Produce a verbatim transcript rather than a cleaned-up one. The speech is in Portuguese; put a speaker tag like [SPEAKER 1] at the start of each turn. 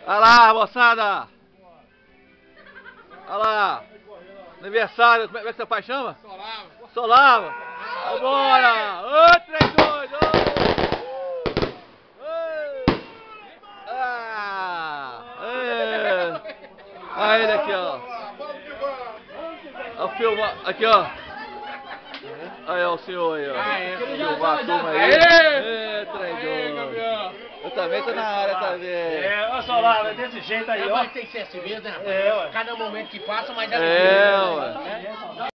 [SPEAKER 1] Olha lá, moçada! Olha lá! Aniversário, como é que seu pai chama?
[SPEAKER 2] Solava.
[SPEAKER 1] Solava! Vambora! Ô, três, dois, Ah! É. Olha ele aqui, ó. Olha o filme, aqui, ó. Aí, ó, o senhor aí, ó. Filmar a turma aí. Aê, três, dois. Eu também tô na área também.
[SPEAKER 3] É, olha só lá, é desse jeito aí, ó.
[SPEAKER 2] Mas tem que ser assim mesmo, né?
[SPEAKER 3] É, ué.
[SPEAKER 2] Cada momento que passa, mais é.
[SPEAKER 1] É, ué.